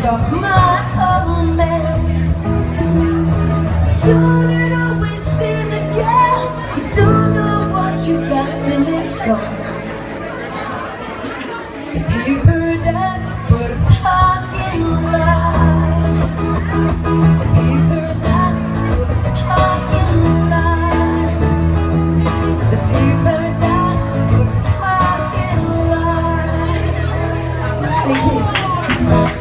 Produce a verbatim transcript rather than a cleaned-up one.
of my own man. Don't it always seem to get? You don't know what you got till it's gone. The paper does put a parking lot. The paper does put a parking lot. The paper does put a parking lot. Thank you.